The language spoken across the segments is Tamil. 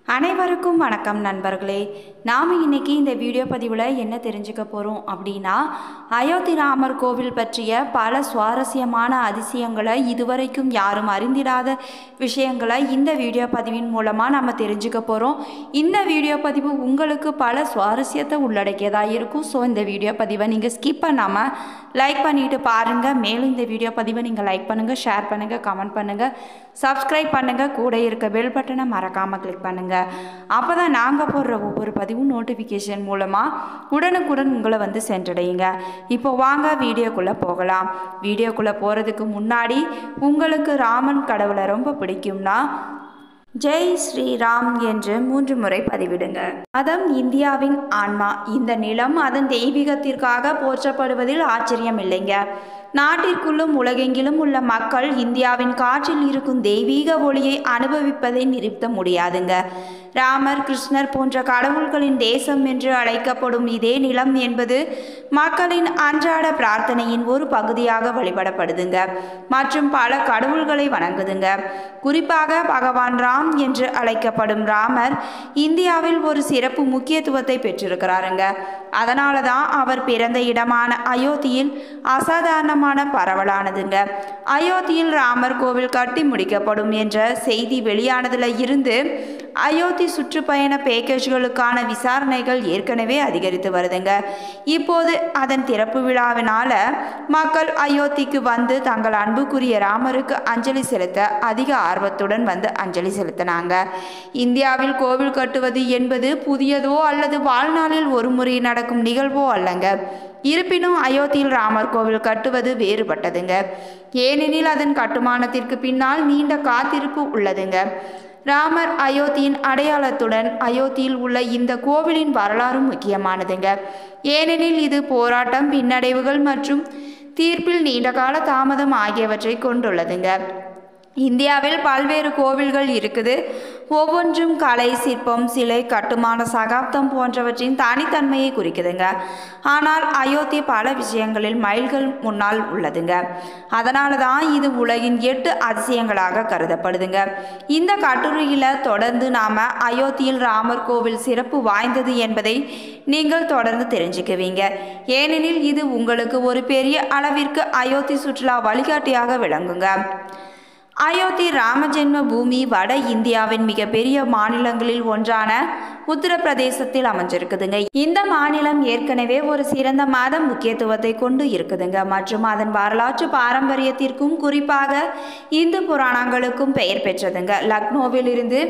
அனைவருக்கும் வணக்கம் நண்பர்களே. நாம் இன்னைக்கு இந்த வீடியோ பதிவில் என்ன தெரிஞ்சுக்க போகிறோம் அப்படின்னா, அயோத்தி ராமர் கோவில் பற்றிய பல சுவாரஸ்யமான அதிசயங்களை, இதுவரைக்கும் யாரும் அறிந்திடாத விஷயங்களை இந்த வீடியோ பதிவின் மூலமாக நம்ம தெரிஞ்சுக்க போகிறோம். இந்த வீடியோ பதிவு உங்களுக்கு பல சுவாரஸ்யத்தை உள்ளடக்கியதாக இருக்கும். ஸோ இந்த வீடியோ பதிவை நீங்கள் ஸ்கிப் பண்ணாமல் லைக் பண்ணிவிட்டு பாருங்கள். மேலும் இந்த வீடியோ பதிவை நீங்கள் லைக் பண்ணுங்கள், ஷேர் பண்ணுங்கள், கமெண்ட் பண்ணுங்கள், சப்ஸ்கிரைப் பண்ணுங்கள், கூட இருக்க பெல் பட்டனை மறக்காமல் கிளிக் பண்ணுங்கள். அப்போ தான் நாங்கள் போடுற ஒவ்வொரு பதிவும் நோட்டிஃபிகேஷன் மூலமாக உடனுக்குடன் உங்களை வந்து சென்றடையுங்க. இப்போ வாங்க வீடியோக்குள்ளே போகலாம். வீடியோக்குள்ளே போகிறதுக்கு முன்னாடி உங்களுக்கு ராமன் கடவுளை ரொம்ப பிடிக்கும்னா ஜெய் ஸ்ரீராம் என்று 3 முறை பதிவிடுங்க. மதம் இந்தியாவின் ஆன்மா. இந்த நிலம் அதன் தெய்வீகத்திற்காக போற்றப்படுவதில் ஆச்சரியம் இல்லைங்க. நாட்டிற்குள்ளும் உலகெங்கிலும் உள்ள மக்கள் இந்தியாவின் காற்றில் இருக்கும் தெய்வீக ஒளியை அனுபவிப்பதை நிறுத்த முடியாதுங்க. ராமர், கிருஷ்ணர் போன்ற கடவுள்களின் தேசம் என்று அழைக்கப்படும் இதே நிலம் என்பது மக்களின் அன்றாட பிரார்த்தனையின் ஒரு பகுதியாக வழிபடப்படுதுங்க மற்றும் பல கடவுள்களை வணங்குதுங்க. குறிப்பாக பகவான் ராம் என்று அழைக்கப்படும் ராமர் இந்தியாவில் ஒரு சிறப்பு முக்கியத்துவத்தை பெற்றிருக்கிறாருங்க. அதனால தான் அவர் பிறந்த இடமான அயோத்தியில் அசாதாரணமான பரவலானதுங்க. அயோத்தியில் ராமர் கோவில் கட்டி முடிக்கப்படும் என்ற செய்தி வெளியானதுல இருந்து அயோத்தி சுற்றுப்பயண பேக்கேஜ்களுக்கான விசாரணைகள் ஏற்கனவே அதிகரித்து வருதுங்க. இப்போது அதன் திறப்பு விழாவினால மக்கள் அயோத்திக்கு வந்து தங்கள் அன்புக்குரிய ராமருக்கு அஞ்சலி செலுத்த அதிக ஆர்வத்துடன் வந்து அஞ்சலி செலுத்தினாங்க. இந்தியாவில் கோவில் கட்டுவது என்பது புதியதோ அல்லது வாழ்நாளில் ஒரு முறை நடக்கும் நிகழ்வோ அல்லங்க. இருப்பினும் அயோத்தியில் ராமர் கோவில் கட்டுவது வேறுபட்டதுங்க. ஏனெனில் அதன் கட்டுமானத்திற்கு பின்னால் நீண்ட காத்திருப்பு உள்ளதுங்க. ராமர் அயோத்தியின் அடையாளத்துடன் அயோத்தியில் உள்ள இந்த கோவிலின் வரலாறு முக்கியமானதுங்க. ஏனெனில் இது போராட்டம், பின்னடைவுகள் மற்றும் தீர்ப்பில் நீண்டகால தாமதம் ஆகியவற்றை கொண்டுள்ளதுங்க. இந்தியாவில் பல்வேறு கோவில்கள் இருக்குது. ஒவ்வொன்றும் கலை, சிற்பம், சிலை, கட்டுமான, சகாப்தம் போன்றவற்றின் தனித்தன்மையை குறிக்குதுங்க. ஆனால் அயோத்தி பல விஷயங்களில் மைல்கள் முன்னால் உள்ளதுங்க. அதனால தான் இது உலகின் 8 அதிசயங்களாக கருதப்படுதுங்க. இந்த கட்டுரையில் தொடர்ந்து நாம் அயோத்தியில் ராமர் கோவில் சிறப்பு வாய்ந்தது என்பதை நீங்கள் தொடர்ந்து தெரிஞ்சுக்குவீங்க. ஏனெனில் இது உங்களுக்கு ஒரு பெரிய அளவிற்கு அயோத்தி சுற்றுலா வழிகாட்டியாக விளங்குங்க. அயோத்தி ராமஜென்ம பூமி வட இந்தியாவின் மிகப்பெரிய மாநிலங்களில் ஒன்றான உத்தரப்பிரதேசத்தில் அமைஞ்சிருக்குதுங்க. இந்த மாநிலம் ஏற்கனவே ஒரு சிறந்த மத முக்கியத்துவத்தை கொண்டு இருக்குதுங்க மற்றும் அதன் வரலாற்று பாரம்பரியத்திற்கும் குறிப்பாக இந்து புராணங்களுக்கும் பெயர் பெற்றதுங்க. லக்னோவில் இருந்து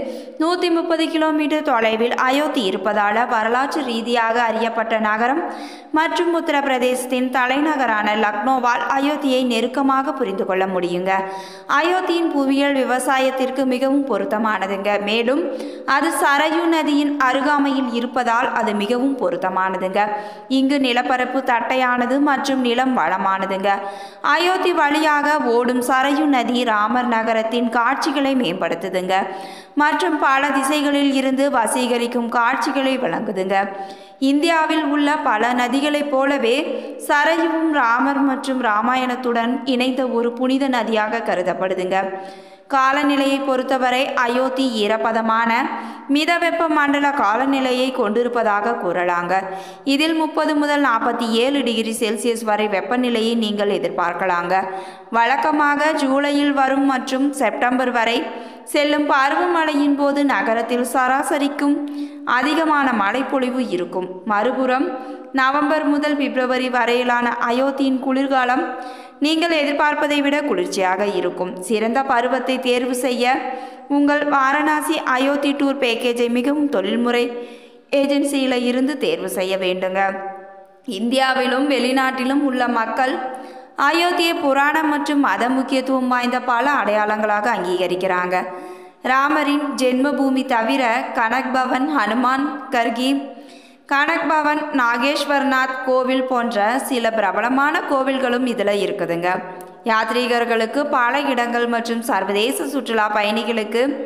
130 கிலோமீட்டர் தொலைவில் அயோத்தி இருப்பதால் வரலாற்று ரீதியாக அறியப்பட்ட நகரம் மற்றும் உத்தரப்பிரதேசத்தின் தலைநகரான லக்னோவால் அயோத்தியை நெருக்கமாக புரிந்து கொள்ள முடியுங்க. அயோத்தியின் புவியியல் விவசாயத்திற்கு மிகவும் பொருத்தமானதுங்க. மேலும் அது சரயு நதியின் அருகாமையில் இருப்பதால் அது மிகவும் பொருத்தமானதுங்க. இங்கு நிலப்பரப்பு தட்டையானது மற்றும் நிலம் வளமானதுங்க. அயோத்தி வழியாக ஓடும் சரயு நதி ராமர் நகரத்தின் காட்சிகளை மேம்படுத்துதுங்க மற்றும் பல திசைகளில் இருந்து வசீகரிக்கும் காட்சிகளை வழங்குதுங்க. இந்தியாவில் உள்ள பல நதிகளைப் போலவே சரயுவும் ராமர் மற்றும் ராமாயணத்துடன் இணைந்த ஒரு புனித நதியாக கருதப்படுதுங்க. காலநிலையை பொறுத்தவரை அயோத்தி ஈரப்பதமான மிதவெப்ப மண்டல காலநிலையை கொண்டிருப்பதாக கூறலாங்க. இதில் 30 முதல் 47 டிகிரி செல்சியஸ் வரை வெப்பநிலையை நீங்கள் எதிர்பார்க்கலாங்க. வழக்கமாக ஜூலையில் வரும் மற்றும் செப்டம்பர் வரை செல்லும் பருவமழையின் போது நகரத்தில் சராசரிக்கும் அதிகமான மழைப்பொழிவு இருக்கும். மறுபுறம் நவம்பர் முதல் பிப்ரவரி வரையிலான அயோத்தியின் குளிர்காலம் நீங்கள் எதிர்பார்ப்பதை விட குளிர்ச்சியாக இருக்கும். சிறந்த பருவத்தை தேர்வு செய்ய உங்கள் வாரணாசி அயோத்தி டூர் பேக்கேஜை மிகவும் தொழில்முறை ஏஜென்சியில் இருந்து தேர்வு செய்ய வேண்டுங்க. இந்தியாவிலும் வெளிநாட்டிலும் உள்ள மக்கள் அயோத்தியை புராணம் மற்றும் மத முக்கியத்துவம் வாய்ந்த பல அடையாளங்களாக அங்கீகரிக்கிறாங்க. ராமரின் ஜென்மபூமி தவிர கனக் பவன், ஹனுமான் கர்கி, கனக் பவன், நாகேஸ்வரநாத் கோவில் போன்ற சில பிரபலமான கோவில்களும் இதில் இருக்குதுங்க. யாத்ரீகர்களுக்கு பல இடங்கள் மற்றும் சர்வதேச சுற்றுலா பயணிகளுக்கு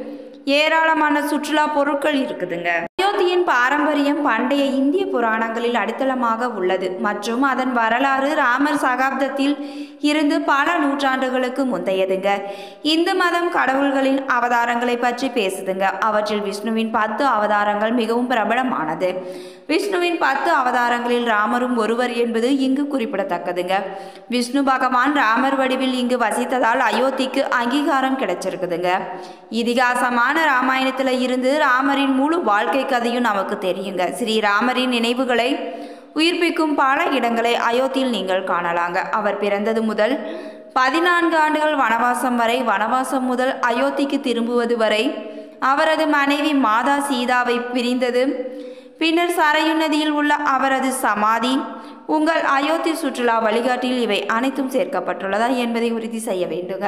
ஏராளமான சுற்றுலா பொருட்கள் இருக்குதுங்க. அயோத்தியின் பாரம்பரியம் பண்டைய இந்திய புராணங்களில் அடித்தளமாக உள்ளது மற்றும் அதன் வரலாறு ராமர் சகாப்தத்தில் இருந்து பல நூற்றாண்டுகளுக்கு முந்தையதுங்க. இந்து மதம் கடவுள்களின் அவதாரங்களை பற்றி பேசுதுங்க. அவற்றில் விஷ்ணுவின் 10 அவதாரங்கள் மிகவும் பிரபலமானது. விஷ்ணுவின் 10 அவதாரங்களில் ராமரும் ஒருவர் என்பது இங்கு குறிப்பிடத்தக்கதுங்க. விஷ்ணு பகவான் ராமர் வடிவில் இங்கு வசித்ததால் அயோத்திக்கு அங்கீகாரம் கிடைச்சிருக்குதுங்க. இதிகாசமான ராமாயணத்தில் இருந்து ராமரின் முழு வாழ்க்கை கதையும் நமக்கு தெரியுங்க. ஸ்ரீராமரின் நினைவுகளை உயிர்ப்பிக்கும் பல இடங்களை அயோத்தியில் நீங்கள் காணலாங்க. அவர் பிறந்தது முதல் 14 ஆண்டுகள் வனவாசம் வரை, வனவாசம் முதல் அயோத்திக்கு திரும்புவது வரை, அவரது மனைவி மாதா சீதாவை பிரிந்தது, பின்னர் சரையு நதியில் உள்ள அவரது சமாதி, உங்கள் அயோத்தி சுற்றுலா வழிகாட்டியில் இவை அனைத்தும் சேர்க்கப்பட்டுள்ளதா என்பதை உறுதி செய்ய வேண்டுங்க.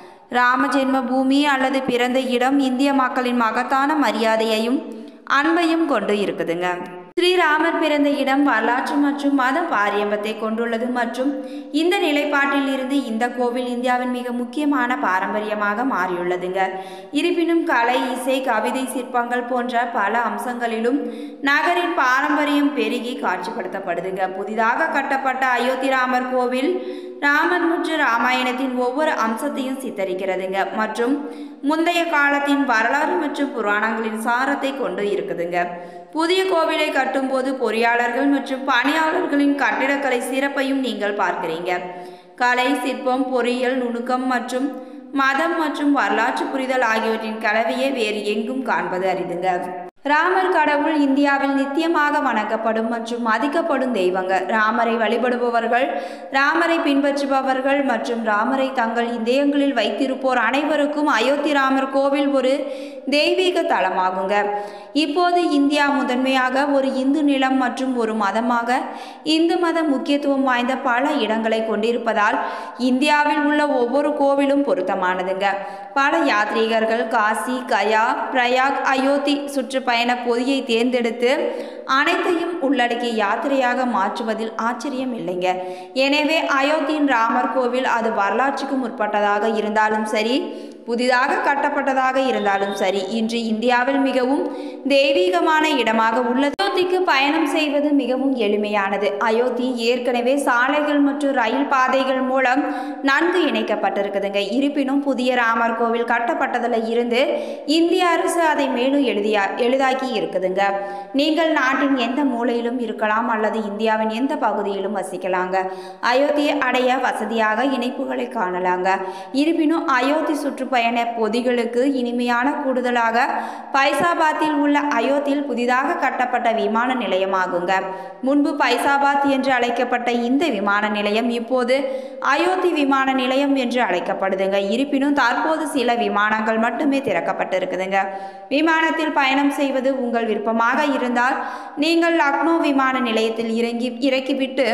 ராம ஜென்ம பூமி அல்லது பிறந்த இடம் இந்திய மக்களின் மகத்தான மரியாதையையும் அன்பையும் கொண்டு இருக்குதுங்க. ஸ்ரீராமர் பிறந்த இடம் வரலாற்று மற்றும் மத பாரம்பரியத்தை கொண்டுள்ளது மற்றும் இந்த நிலைப்பாட்டில் இருந்து இந்த கோவில் இந்தியாவின் மிக முக்கியமான பாரம்பரியமாக மாறியுள்ளதுங்க. இருப்பினும் கலை, இசை, கவிதை, சிற்பங்கள் போன்ற பல அம்சங்களிலும் நகரின் பாரம்பரியம் பெருகி காட்சிப்படுத்தப்படுதுங்க. புதிதாக கட்டப்பட்ட அயோத்தி ராமர் கோவில் ராமர் மற்றும் ராமாயணத்தின் ஒவ்வொரு அம்சத்தையும் சித்தரிக்கிறதுங்க மற்றும் முந்தைய காலத்தின் வரலாறு மற்றும் புராணங்களின் சாரத்தை கொண்டு இருக்குதுங்க. புதிய கோவிலை கட்டும்போது பொறியாளர்கள் மற்றும் பணியாளர்களின் கட்டிடக்கலை சிறப்பையும் நீங்கள் பார்க்கிறீங்க. கலை, சிற்பம், பொறியியல் நுணுக்கம் மற்றும் மதம் மற்றும் வரலாற்று புரிதல் ஆகியவற்றின் கலவையை வேறு எங்கும் காண்பது அரிதுங்க. ராமர் கடவுள் இந்தியாவில் நித்தியமாக வணங்கப்படும் மற்றும் மதிக்கப்படும் தெய்வங்க. ராமரை வழிபடுபவர்கள், ராமரை பின்பற்றுபவர்கள் மற்றும் ராமரை தங்கள் இதயங்களில் வைத்திருப்போர் அனைவருக்கும் அயோத்தி ராமர் கோவில் ஒரு தெய்வீக தலமாகுங்க. இப்போது இந்தியா முதன்மையாக ஒரு இந்து நிலம் மற்றும் ஒரு மதமாக இந்து மத முக்கியத்துவம் வாய்ந்த பல இடங்களை கொண்டிருப்பதால் இந்தியாவில் உள்ள ஒவ்வொரு கோவிலும் பொருத்தமானதுங்க. பல யாத்ரீகர்கள் காசி, கயா, பிரயாக், அயோத்தி சுற்றுப்பயண பொதியை தேர்ந்தெடுத்து அனைத்தையும் உள்ளடக்கிய யாத்திரையாக மாற்றுவதில் ஆச்சரியம் இல்லைங்க. எனவே அயோத்தியின் ராமர் கோவில் அது வரலாற்றுக்கு முற்பட்டதாக இருந்தாலும் சரி, புதிதாக கட்டப்பட்டதாக இருந்தாலும் சரி, இன்று இந்தியாவில் மிகவும் தெய்வீகமான இடமாக உள்ளது. அயோத்திக்கு பயணம் செய்வது மிகவும் எளிமையானது. அயோத்தி ஏற்கனவே சாலைகள் மற்றும் ரயில் பாதைகள் மூலம் நன்கு இணைக்கப்பட்டிருக்குதுங்க. இருப்பினும் புதிய ராமர் கோவில் கட்டப்பட்டதில் இருந்து இந்திய அரசு அதை மேலும் எளிதாக்கி இருக்குதுங்க. நீங்கள் நாட்டின் எந்த மூலையிலும் இருக்கலாம் அல்லது இந்தியாவின் எந்த பகுதியிலும் வசிக்கலாங்க. அயோத்தியை அடைய வசதியாக இணைப்புகளை காணலாங்க. இருப்பினும் அயோத்தி சுற்றுப்பயண பொதிகளுக்கு இனிமையான கூடுதலாக பைசாபாத்தில் உள்ள அயோத்தியில் புதிதாக கட்டப்பட்ட விமான நிலையமாகுங்க. முன்பு பைசாபாத் என்று அழைக்கப்பட்ட இந்த விமான நிலையம் இப்போது அயோத்தி விமான நிலையம் என்று அழைக்கப்படுதுங்க. இருப்பினும் தற்போது சில விமானங்கள் மட்டுமே திறக்கப்பட்டிருக்குதுங்க. விமானத்தில் பயணம் செய்வது உங்கள் விருப்பமாக இருந்தால் நீங்கள் லக்னோ விமான நிலையத்தில் இறக்கிவிட்டு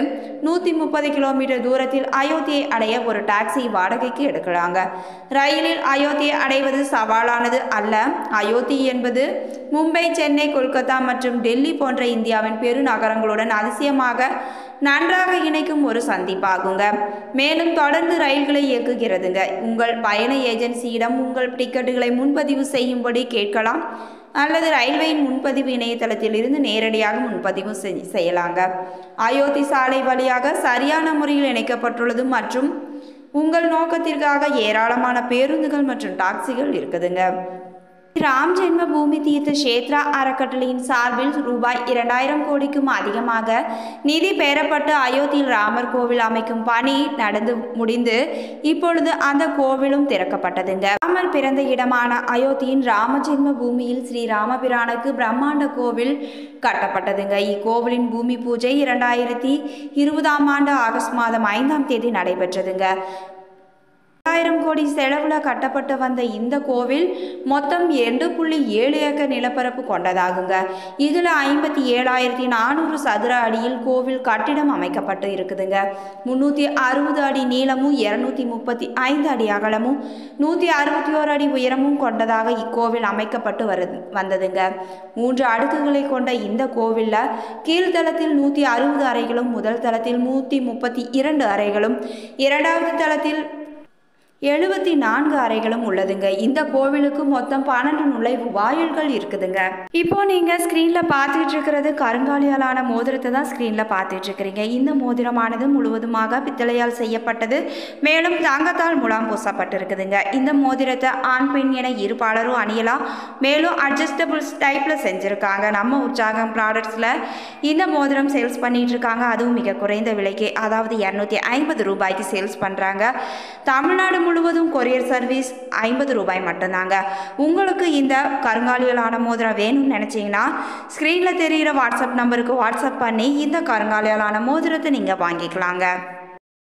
130 கிலோமீட்டர் தூரத்தில் அயோத்தியை அடைய ஒரு டாக்ஸி வாடகைக்கு எடுக்கலாங்க. ரயிலில் அயோத்தியை அடைவது சவாலானது அல்ல. அயோத்தி என்பது மும்பை, சென்னை, கொல்கத்தா மற்றும் டெல்லி போன்ற இந்தியாவின் பெருநகரங்களுடன் அதிசயமாக நன்றாக இணைக்கும் ஒரு சந்திப்பாகுங்க. மேலும் தொடர்ந்து ரயில்களை இயக்குகிறதுங்க. உங்கள் பயண ஏஜென்சியிடம் உங்கள் டிக்கெட்டுகளை முன்பதிவு செய்யும்படி கேட்கலாம் அல்லது ரயில்வேயின் முன்பதிவு இணையதளத்தில் இருந்து நேரடியாக முன்பதிவு செய்யலாங்க. அயோத்தி சாலை வழியாக சரியான முறையில் இணைக்கப்பட்டுள்ளது மற்றும் உங்கள் நோக்கத்திற்காக ஏராளமான பேருந்துகள் மற்றும் டாக்ஸிகள் இருக்குதுங்க. ராம் ஜென்ம பூமி தீர்த்த கஷேத்ரா அறக்கட்டளையின் சார்பில் ரூபாய் 2000 கோடிக்கும் அதிகமாக நிதி பெறப்பட்டு அயோத்தியில் ராமர் கோவில் அமைக்கும் பணி நடந்து முடிந்து இப்பொழுது அந்த கோவிலும் திறக்கப்பட்டதுங்க. ராமர் பிறந்த இடமான அயோத்தியின் ராம ஜென்ம பூமியில் ஸ்ரீ ராமபிரானுக்கு பிரம்மாண்ட கோவில் கட்டப்பட்டதுங்க. இக்கோவிலின் பூமி பூஜை 2020ஆம் ஆண்டு ஆகஸ்ட் மாதம் 5ஆம் தேதி நடைபெற்றதுங்க. 1000 கோடி செலவில் கட்டப்பட்டு வந்த இந்த கோவில் மொத்தம் 2.7 ஏக்கர் நிலப்பரப்பு கொண்டதாகுங்க. இதில் 57,400 சதுர அடியில் கோவில் கட்டிடம் அமைக்கப்பட்டு இருக்குதுங்க. 360 அடி நீளமும் 235 அடி அகலமும் 161 அடி உயரமும் கொண்டதாக இக்கோவில் அமைக்கப்பட்டு வந்ததுங்க. 3 அடுக்குகளை கொண்ட இந்த கோவிலில் கீழ்த்தளத்தில் 160 அறைகளும், முதல் தளத்தில் 132 அறைகளும், இரண்டாவது தளத்தில் 74 அறைகளும் உள்ளதுங்க. இந்த கோவிலுக்கு மொத்தம் 12 நுழைவு வாயில்கள் இருக்குதுங்க. இப்போ நீங்க ஸ்க்ரீன்ல பார்த்துட்டு இருக்கிறது கருங்காலியாலான மோதிரத்தை தான் ஸ்க்ரீன்ல பார்த்துட்டு இருக்கிறீங்க. இந்த மோதிரமானது முழுவதுமாக பித்தளையால் செய்யப்பட்டது, மேலும் தங்கத்தால் முலாம் பூசப்பட்டிருக்குதுங்க. இந்த மோதிரத்தை ஆண் பெண் என இருபாலரும் அணியலாம், மேலும் அட்ஜஸ்டபிள்ஸ் டைப்ல செஞ்சிருக்காங்க. நம்ம உற்சாகம் ப்ராடக்ட்ஸ்ல இந்த மோதிரம் சேல்ஸ் பண்ணிட்டு இருக்காங்க, அதுவும் மிக குறைந்த விலைக்கு, அதாவது 250 ரூபாய்க்கு சேல்ஸ் பண்றாங்க. தமிழ்நாடு முழுவதும் கொரியர் சர்வீஸ் 50 ரூபாய் மட்டும்தாங்க. உங்களுக்கு இந்த கருங்காலியாலான மோதிரம் வேணும்னு நினைச்சீங்கன்னா ஸ்க்ரீன்ல தெரிகிற வாட்ஸ்அப் நம்பருக்கு வாட்ஸ்அப் பண்ணி இந்த கருங்காலியாலான மோதிரத்தை நீங்க வாங்கிக்கலாங்க.